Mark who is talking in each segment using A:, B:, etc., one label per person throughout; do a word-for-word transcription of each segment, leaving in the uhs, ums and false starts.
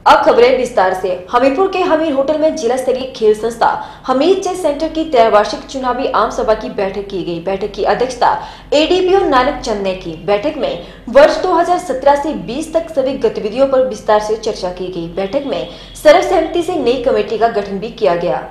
A: अब खबरें विस्तार से। हमीरपुर के हमीर होटल में जिला स्तरीय खेल संस्था हमीर चेस सेंटर की त्रैवार्षिक चुनावी आम सभा की बैठक की गई। बैठक की अध्यक्षता एडीपीओ नानक चंद ने की। बैठक में वर्ष दो हज़ार सत्रह से बीस तक सभी गतिविधियों पर विस्तार से चर्चा की गई। बैठक में सर्वसहमति से नई कमेटी का गठन भी किया गया।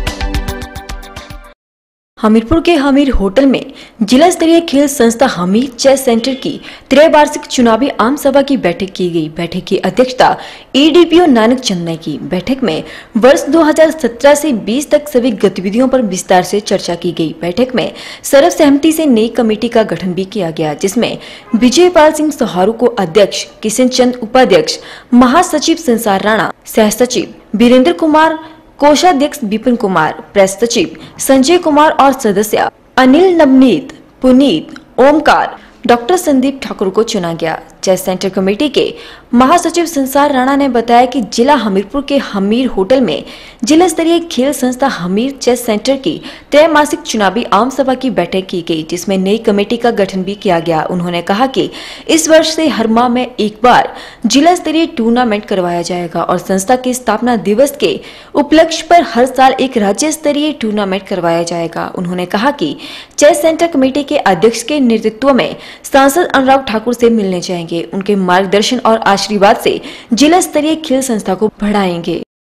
A: हमीरपुर के हमीर होटल में जिला स्तरीय खेल संस्था हमीर चेस सेंटर की त्रैवार्षिक चुनावी आम सभा की बैठक की गई। बैठक की अध्यक्षता एडीपीओ नानक चंद ने की। बैठक में वर्ष दो हज़ार सत्रह से बीस तक सभी गतिविधियों पर विस्तार से चर्चा की गई। बैठक में सर्वसहमति से नई कमेटी का गठन भी किया गया, जिसमें विजयपाल सिंह सोहारू को अध्यक्ष, किशन चंद उपाध्यक्ष, महासचिव संसार राणा, सह सचिव वीरेंद्र कुमार, कोषाध्यक्ष विपिन कुमार, प्रेस सचिव संजय कुमार और सदस्य अनिल, नवनीत, पुनीत, ओमकार, डॉक्टर संदीप ठाकुर को चुना गया। चेस सेंटर कमेटी के महासचिव संसार राणा ने बताया कि जिला हमीरपुर के हमीर होटल में जिला स्तरीय खेल संस्था हमीर चेस सेंटर की त्रैमासिक चुनावी आम सभा की बैठक की गई, जिसमें नई कमेटी का गठन भी किया गया। उन्होंने कहा कि इस वर्ष से हर माह में एक बार जिला स्तरीय टूर्नामेंट करवाया जाएगा और संस्था के स्थापना दिवस के उपलक्ष्य पर हर साल एक राज्य स्तरीय टूर्नामेंट करवाया जाएगा। उन्होंने कहा कि चेस सेंटर कमेटी के अध्यक्ष के नेतृत्व में सांसद अनुराग ठाकुर से मिलने जाएंगे। उनके मार्गदर्शन और आशीर्वाद से जिला स्तरीय खेल संस्था को बढ़ाएंगे।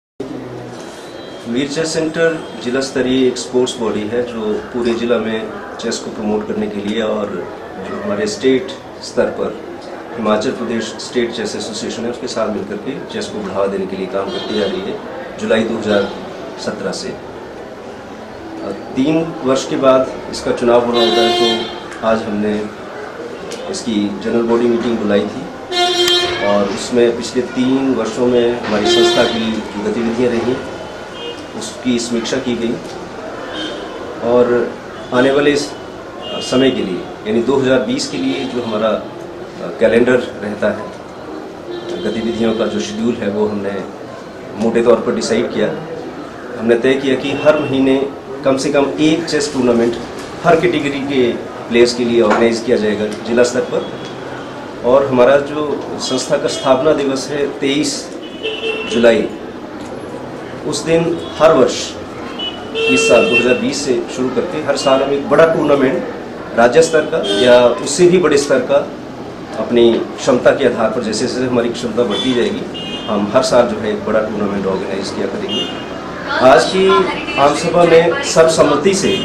B: हमीर चेस सेंटर जिला स्तरीय एक स्पोर्ट्स बॉडी है जो पूरे जिला में चेस को प्रमोट करने के लिए और जो हमारे स्टेट स्तर पर Himachal Pradesh state chess association है उसके साथ मिलकर के चेस को बढ़ावा देने के लिए काम करती जा रही है। जुलाई दो हज़ार सत्रह से तीन वर्ष के बाद इसका चुनाव होना होता है, तो आज हमने इसकी जनरल बॉडी मीटिंग बुलाई थी और उसमें पिछले तीन वर्षों में हमारी संस्था की जो गतिविधियाँ रहीं उसकी समीक्षा की गई और आने वाले समय के लिए यानी दो हज़ार बीस के लिए जो हमारा कैलेंडर रहता है, गतिविधियों का जो शेड्यूल है वो हमने मोटे तौर पर डिसाइड किया। हमने तय किया कि हर महीने कम से कम एक चेस टूर्नामेंट हर कैटेगरी के प्लेयर्स के लिए ऑर्गेनाइज किया जाएगा जिला स्तर पर। और हमारा जो संस्था का स्थापना दिवस है तेईस जुलाई, उस दिन हर वर्ष इस साल दो हज़ार बीस से शुरू करके हर साल हम एक बड़ा टूर्नामेंट राज्य स्तर का या उससे भी बड़े स्तर का अपनी क्षमता के आधार पर जैसे जैसे हमारी क्षमता बढ़ती जाएगी हम हर साल जो है एक बड़ा टूर्नामेंट ऑर्गेनाइज किया करेंगे। आज की आम सभा में सर्वसम्मति से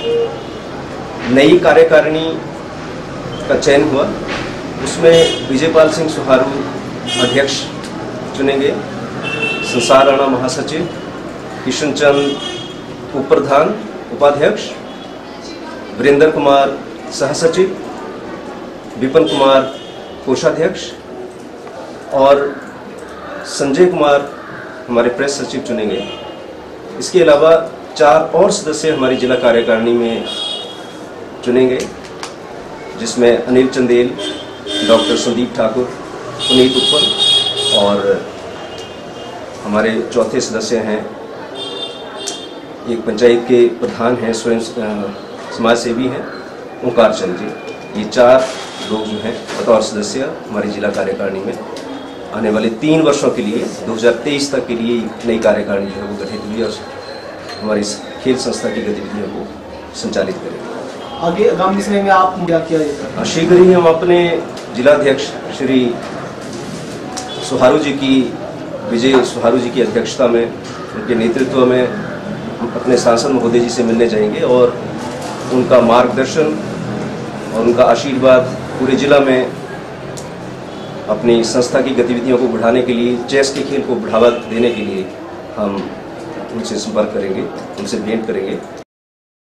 B: नई कार्यकारिणी का चयन हुआ। उसमें विजयपाल सिंह सोहारू अध्यक्ष चुने गए, संसार राणा महासचिव, किशन चंद उपप्रधान उपाध्यक्ष, वीरेंद्र कुमार सहसचिव, विपिन कुमार कोषाध्यक्ष और संजय कुमार हमारे प्रेस सचिव चुने गए। इसके अलावा चार और सदस्य हमारी जिला कार्यकारिणी में चुने गए, जिसमें अनिल चंदेल, डॉक्टर संदीप ठाकुर, पुनीत उत्पल और हमारे चौथे सदस्य हैं एक पंचायत के प्रधान हैं, स्वयं समाज सेवी हैं, ओंकार चंद जी। ये चार लोग जो हैं बतौर सदस्य हमारी जिला कार्यकारिणी में आने वाले तीन वर्षों के लिए दो हज़ार तेईस तक के लिए नई कार्यकारिणी जो है वो गठित हुई और हमारी खेल संस्था की गतिविधियों को संचालित करेंगे।
C: आगे आगामी समय में आप क्या किया जाएगा?
B: शीघ्र ही हम अपने जिलाध्यक्ष श्री सोहारू जी की विजय सोहारू जी की अध्यक्षता में, उनके नेतृत्व में हम अपने सांसद महोदय जी से मिलने जाएंगे और उनका मार्गदर्शन और उनका आशीर्वाद पूरे जिला में अपनी संस्था की गतिविधियों को बढ़ाने के लिए, चेस के खेल को बढ़ावा देने के लिए हम उनसे संपर्क करेंगे, उनसे भेंट करेंगे।